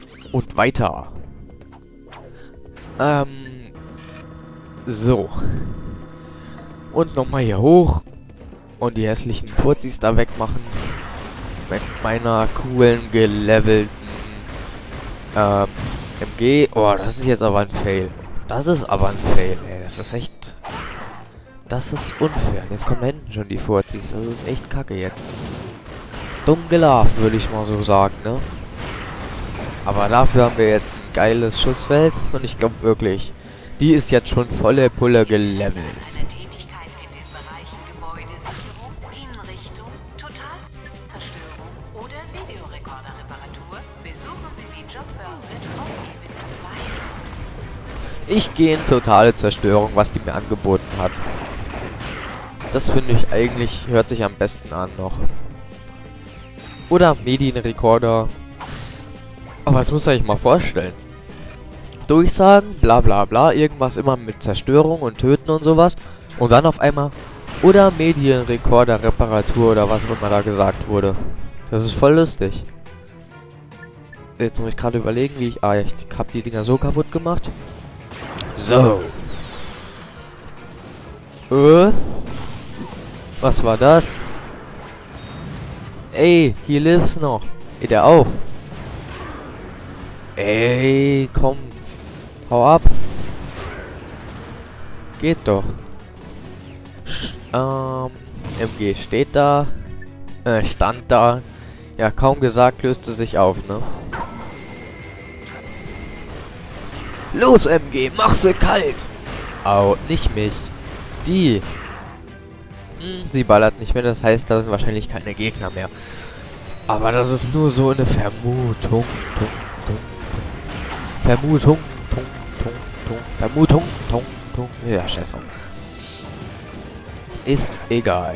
Und weiter. So. Und nochmal hier hoch. Und die hässlichen Furzis da wegmachen. Mit meiner coolen, gelevelten MG. Oh, das ist jetzt aber ein Fail. Das ist aber ein Fail, ey. Das ist echt... Das ist unfair. Jetzt kommen da hinten schon die Furzis. Das ist echt kacke jetzt. Dumm gelaufen, würde ich mal so sagen, ne? Aber dafür haben wir jetzt ein geiles Schussfeld. Und ich glaube wirklich, die ist jetzt schon volle Pulle gelevelt. Eine Tätigkeit in den Bereichen Gebäudesicherung, Hinrichtung, Totalzerstörung oder Videorekorderreparatur, besuchen Sie die Jobbörse auf Ebene 2. Ich gehe in totale Zerstörung, was die mir angeboten hat. Das finde ich eigentlich, hört sich am besten an noch. Oder Medienrekorder. Aber das muss ihr euch mal vorstellen. Durchsagen, bla bla bla, irgendwas immer mit Zerstörung und Töten und sowas. Und dann auf einmal, oder Medienrekorder, Reparatur oder was auch immer da gesagt wurde. Das ist voll lustig. Jetzt muss ich gerade überlegen, wie ich... ich habe die Dinger so kaputt gemacht. So. Was war das? Ey, hier lebt's noch. Geht er auch? Ey, komm. Hau ab. Geht doch. MG steht da. Stand da. Ja, kaum gesagt, löste sich auf, ne? Los, MG, mach sie kalt! Au, nicht mich. Die. Sie ballert nicht mehr, das heißt, da sind wahrscheinlich keine Gegner mehr. Aber das ist nur so eine Vermutung. Vermutung. Vermutung. Ja, scheiße. Ist egal.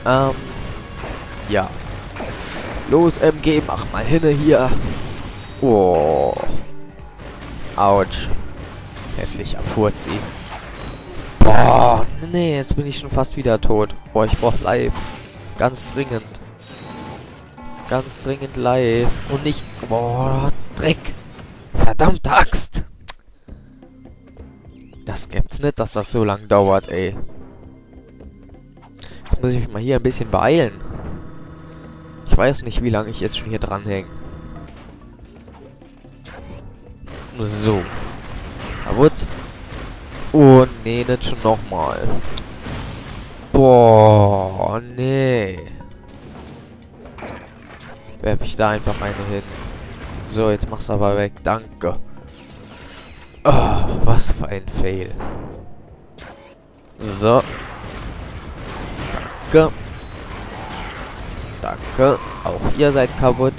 Ja. Los, MG, mach mal hinne hier. Oh. Autsch. Hässlicher Furzi. Boah, nee, jetzt bin ich schon fast wieder tot. Boah, ich brauch live. Ganz dringend. Ganz dringend live. Und nicht... Boah, Dreck. Verdammte Axt. Das gibt's nicht, dass das so lang dauert, ey. Jetzt muss ich mich mal hier ein bisschen beeilen. Ich weiß nicht, wie lange ich jetzt schon hier dranhänge. So. Kaputt. Oh, nee, nicht schon nochmal. Boah, nee. Werf ich da einfach eine hin. So, jetzt mach's aber weg. Danke. Oh, was für ein Fail. So. Danke. Danke. Auch ihr seid kaputt.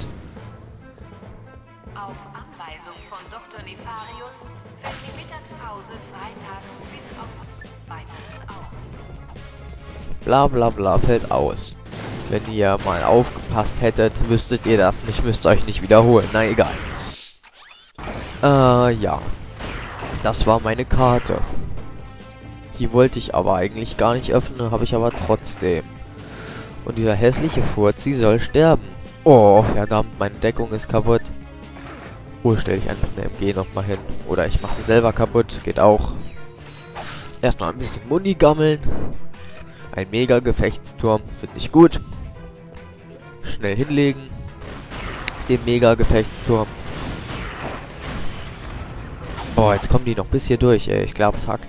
Auf Anweisung von Dr. Nefarius fällt die Mittagspause freitags bis auf weiteres aus. Bla bla bla fällt aus. Wenn ihr mal aufgepasst hättet, wüsstet ihr das nicht, müsst euch nicht wiederholen. Na egal. Ja. Das war meine Karte. Die wollte ich aber eigentlich gar nicht öffnen, habe ich aber trotzdem. Und dieser hässliche Furzi soll sterben. Oh, verdammt, meine Deckung ist kaputt. Oh, stelle ich einfach eine MG nochmal hin. Oder ich mache sie selber kaputt, geht auch. Erstmal ein bisschen Muni gammeln. Ein Mega-Gefechtsturm, finde ich gut. Schnell hinlegen. Den Mega-Gefechtsturm. Boah, jetzt kommen die noch bis hier durch, ey. Ich glaube, es hackt.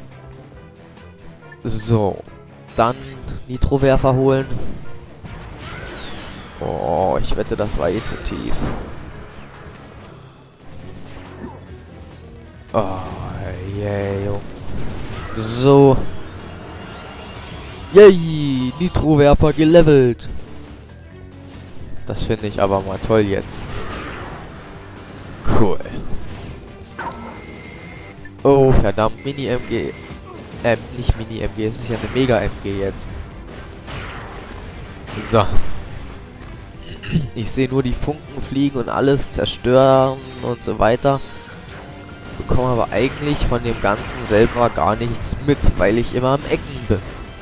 So. Dann Nitrowerfer holen. Oh, ich wette, das war eh zu tief. Oh, yeah, Junge. So. Yay, Nitrowerfer gelevelt. Das finde ich aber mal toll jetzt. Cool. Oh, verdammt, Mini-MG. Nicht Mini-MG, es ist ja eine Mega-MG jetzt. So. Ich sehe nur die Funken fliegen und alles zerstören und so weiter. Bekomme aber eigentlich von dem Ganzen selber gar nichts mit, weil ich immer am Ecken bin.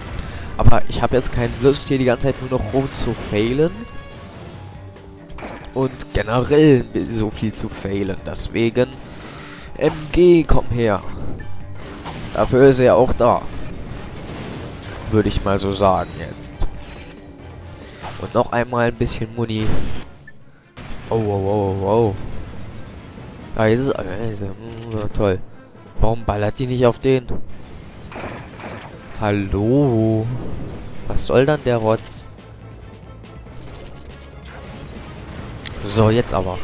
Aber ich habe jetzt keine Lust, hier die ganze Zeit nur noch rum zu failen. und generell so viel zu failen. Deswegen, MG, komm her. Dafür ist er auch da. Würde ich mal so sagen jetzt. Und noch einmal ein bisschen Muni. Oh, wow, wow, wow. Ah, jetzt ist toll. Warum ballert die nicht auf den? Hallo? Was soll dann der Rotz? So, jetzt aber.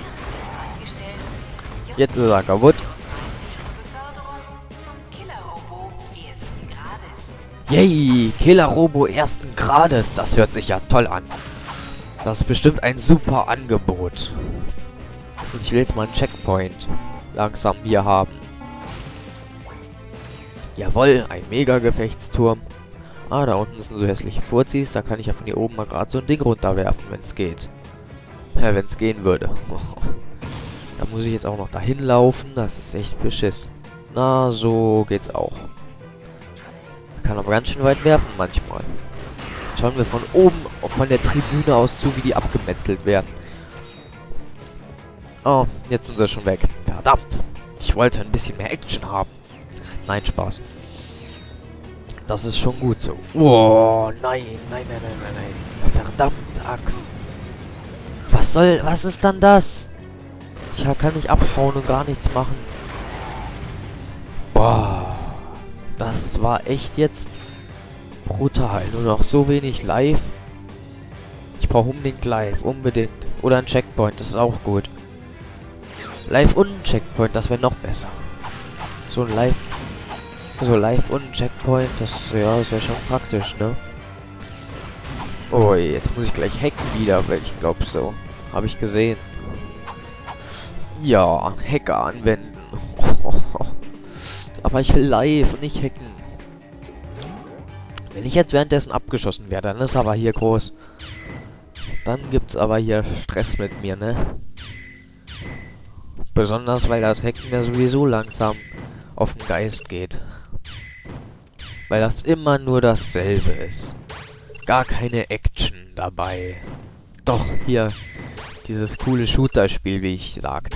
Jetzt ist er kaputt. Yay! Killer-Robo ersten Grades. Das hört sich ja toll an. Das ist bestimmt ein super Angebot. Und ich will jetzt mal einen Checkpoint langsam hier haben. Jawohl, ein Mega-Gefechtsturm. Ah, da unten sind so hässliche Furzis. Da kann ich ja von hier oben mal gerade so ein Ding runterwerfen, wenn es geht. Ja, wenn es gehen würde. Da muss ich jetzt auch noch dahin laufen. Das ist echt beschiss. Na, so geht's auch. Kann aber ganz schön weit werfen manchmal. Schauen wir von oben, von der Tribüne aus zu, wie die abgemetzelt werden. Oh, jetzt sind sie schon weg. Verdammt. Ich wollte ein bisschen mehr Action haben. Nein, Spaß. Das ist schon gut so. Oh, nein, nein, nein, nein, nein, nein. Verdammt, Axt. Was ist dann das? Ich kann nicht abhauen und gar nichts machen. Boah. Das war echt jetzt brutal. Nur noch so wenig live. Ich brauche unbedingt live. Unbedingt. Oder ein Checkpoint. Das ist auch gut. Live und ein Checkpoint. Das wäre noch besser. So ein Live. So live und ein Checkpoint. Das wäre schon praktisch, ne? Oh, jetzt muss ich gleich hacken wieder. Weil ich glaube so. Habe ich gesehen. Ja, Hacker anwenden. Aber ich will live und nicht hacken. Wenn ich jetzt währenddessen abgeschossen werde, dann ist aber hier groß. Dann gibt's aber hier Stress mit mir, ne? Besonders, weil das Hacken mir sowieso langsam auf den Geist geht. Weil das immer nur dasselbe ist. Gar keine Action dabei. Doch, hier, dieses coole Shooter-Spiel, wie ich sagte.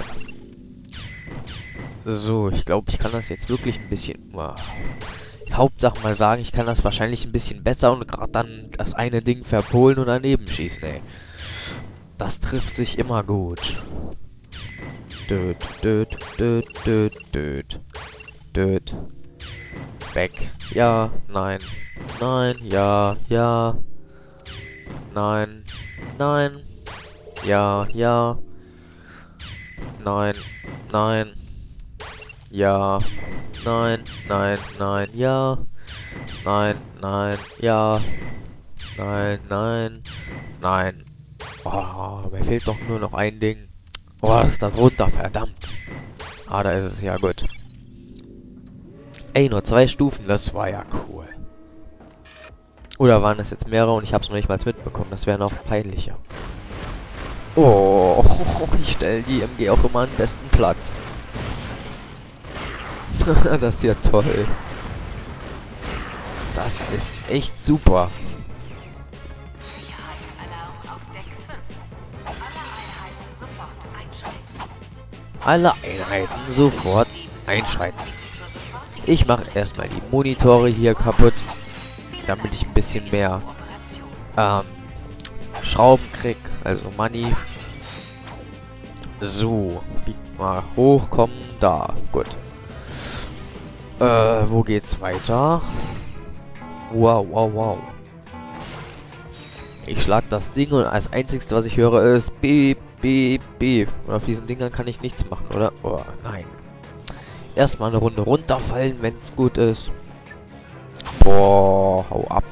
So, ich glaube, ich kann das jetzt wirklich ein bisschen... Hauptsache mal sagen, ich kann das wahrscheinlich ein bisschen besser und gerade dann das eine Ding verpolen und daneben schießen, ey. Das trifft sich immer gut. Död, död, död, död, död. Död. Weg. Ja, nein. Nein, ja, ja. Nein. Nein. Ja, ja. Nein. Nein. Ja. Nein. Nein. Nein. Ja. Nein. Nein. Ja. Nein. Nein. Nein. Oh, mir fehlt doch nur noch ein Ding. Oh, das ist da drunter, verdammt. Ah, da ist es, ja gut. Ey, nur 2 Stufen, das war ja cool. Oder waren das jetzt mehrere und ich hab's noch nicht mal mitbekommen, das wäre noch peinlicher. Oh, ich stelle die MG auch immer an den besten Platz. Das ist ja toll. Das ist echt super. Alle Einheiten sofort einschalten. Ich mache erstmal die Monitore hier kaputt, damit ich ein bisschen mehr Schrauben krieg, also Money. So, mal hochkommen, da, gut. Wo geht's weiter? Wow, wow, wow. Ich schlag das Ding und als einziges, was ich höre, ist Beep, Beep, Beep. Und auf diesen Dingern kann ich nichts machen, oder? Oh, nein. Erstmal eine Runde runterfallen, wenn es gut ist. Boah, hau ab.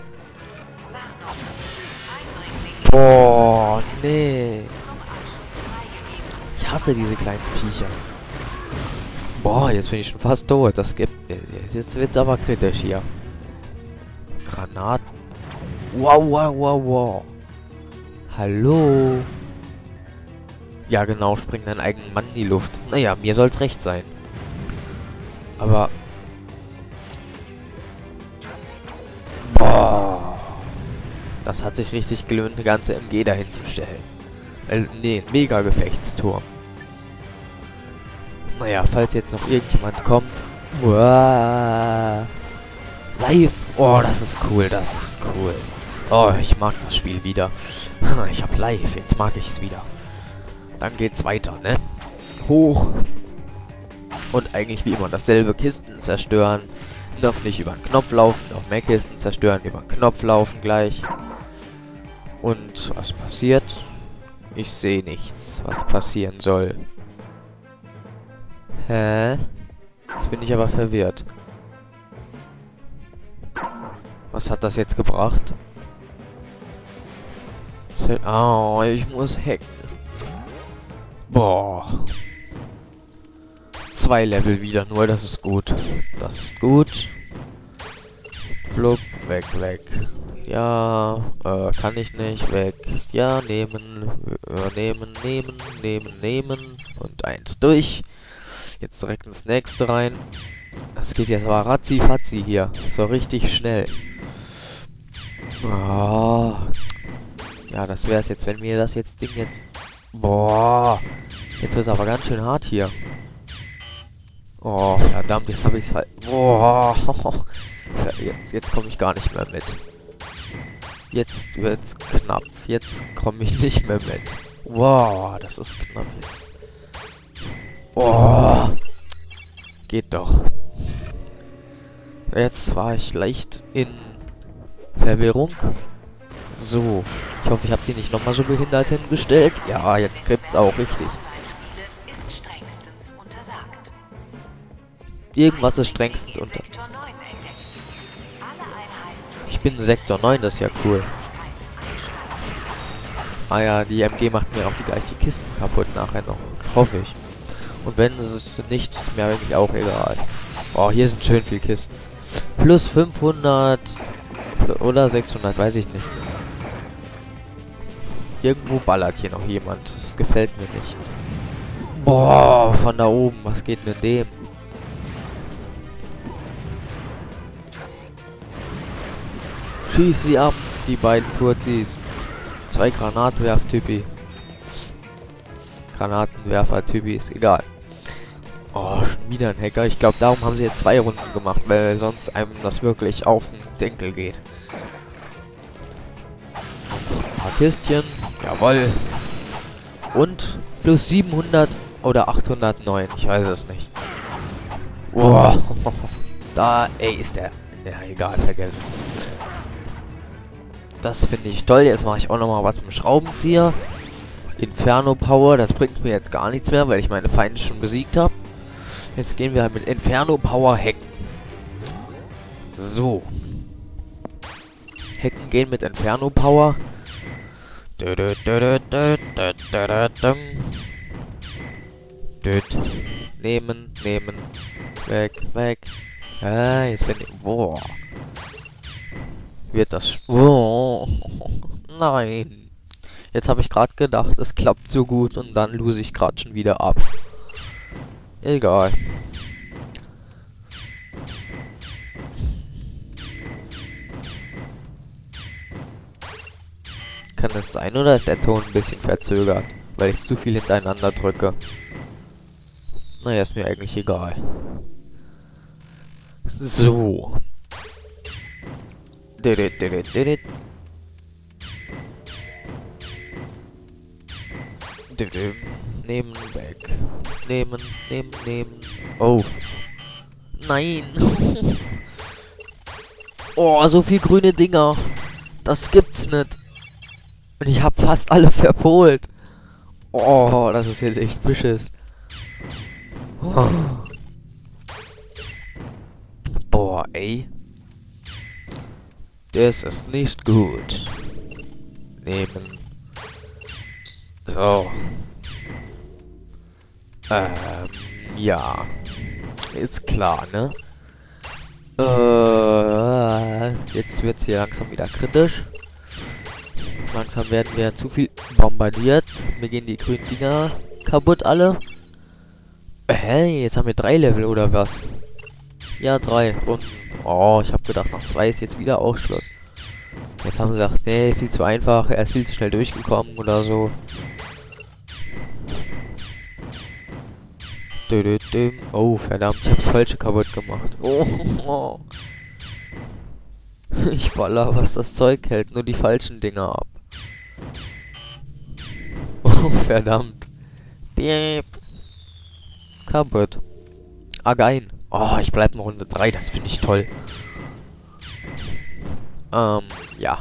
Boah, nee. Ich hasse diese kleinen Viecher. Boah, jetzt bin ich schon fast tot. Das gibt... Jetzt wird's aber kritisch hier. Granaten. Wow, wow, wow, wow. Hallo. Ja, genau, spring deinen eigenen Mann in die Luft. Naja, mir soll's recht sein. Aber... Boah. Das hat sich richtig gelohnt, eine ganze MG dahin zu stellen. Nee, ein Mega-Gefechtsturm. Naja, falls jetzt noch irgendjemand kommt. Uah. Live. Oh, das ist cool, das ist cool. Oh, ich mag das Spiel wieder. Ich hab live, jetzt mag ich es wieder. Dann geht's weiter, ne? Hoch. Und eigentlich wie immer dasselbe, Kisten zerstören. Noch nicht über den Knopf laufen, noch mehr Kisten zerstören, über den Knopf laufen gleich. Und was passiert? Ich sehe nichts, was passieren soll. Hä? Jetzt bin ich aber verwirrt. Was hat das jetzt gebracht? Oh, ich muss hacken. Boah. 2 Level wieder nur, das ist gut. Das ist gut. Flup, weg, weg. Ja, kann ich nicht, weg. Ja, nehmen, nehmen. Und 1 durch. Jetzt direkt ins nächste rein. Das geht jetzt aber ratzi-fatzi hier. So richtig schnell. Oh. Ja, das wäre es jetzt, wenn mir das jetzt Ding jetzt... Boah. Jetzt wird es aber ganz schön hart hier. Oh, verdammt, jetzt habe ich es halt... Boah. Ja, jetzt komme ich gar nicht mehr mit. Jetzt wird's knapp. Jetzt komme ich nicht mehr mit. Wow, das ist knapp jetzt. Oh. Geht doch. Jetzt war ich leicht in Verwirrung. So. Ich hoffe, ich habe die nicht nochmal so behindert hingestellt. Ja, jetzt kriegt's auch richtig. Irgendwas ist strengstens unter. Ich bin in Sektor 9, das ist ja cool. Ah ja, die MG macht mir auch gleich die Kisten kaputt nachher noch. Hoffe ich. Und wenn es nicht, ist mir eigentlich auch egal. Oh, hier sind schön viele Kisten. Plus 500 oder 600, weiß ich nicht. Irgendwo ballert hier noch jemand. Das gefällt mir nicht. Boah, von da oben. Was geht denn in dem? Schieß sie ab, die beiden Kurzis. 2 Granatwerf-Typi. Granatenwerfer-Typis, egal. Oh, schon wieder ein Hacker. Ich glaube, darum haben sie jetzt 2 Runden gemacht, weil sonst einem das wirklich auf den Denkel geht. Ein paar Kistchen. Jawohl. Und plus 700 oder 809. Ich weiß es nicht. Boah. Da, ey, ist der... Ja, egal, vergessen. Das finde ich toll. Jetzt mache ich auch noch mal was mit dem Schraubenzieher. Inferno Power, das bringt mir jetzt gar nichts mehr, weil ich meine Feinde schon besiegt habe. Jetzt gehen wir halt mit Inferno Power hacken. So. Hacken gehen mit Inferno Power. Nehmen. Weg. Jetzt bin ich... Boah. Wird das... Oh, nein. Jetzt habe ich gerade gedacht, es klappt so gut und dann lose ich gerade schon wieder ab. Egal. Kann es sein oder ist der Ton ein bisschen verzögert, weil ich zu viel hintereinander drücke? Naja, ist mir eigentlich egal. So. Nehmen, weg. Nehmen. Oh. Nein. Oh, so viel grüne Dinger. Das gibt's nicht. Und ich hab fast alle verpolt. Oh, das ist jetzt echt beschiss. Oh. Boah, ey. Das ist nicht gut. Nehmen. So. Ja. Ist klar, ne? Jetzt wird's hier langsam wieder kritisch. Langsam werden wir zu viel bombardiert. Mir gehen die grünen Dinger kaputt alle. Hey, jetzt haben wir 3 Level oder was? Ja, 3 Runden. Oh, ich habe gedacht, nach 2 ist jetzt wieder Ausschluss. Jetzt haben sie gesagt, nee, viel zu einfach, er ist viel zu schnell durchgekommen oder so. Oh, verdammt, ich hab's Falsche kaputt gemacht. Oh. Ich baller, was das Zeug hält, nur die falschen Dinger ab. Oh, verdammt. Piep. Kaputt. Again. Oh, ich bleib in Runde 3, das finde ich toll. Ja.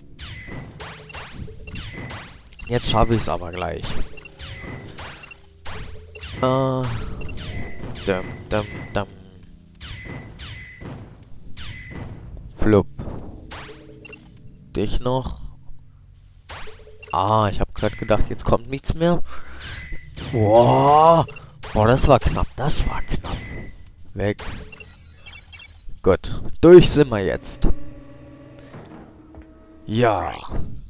Jetzt schaffe ich es aber gleich. Dum. Flup. Dich noch. Ah, ich habe gerade gedacht, jetzt kommt nichts mehr. Boah, das war knapp, Weg. Gut, durch sind wir jetzt. Ja.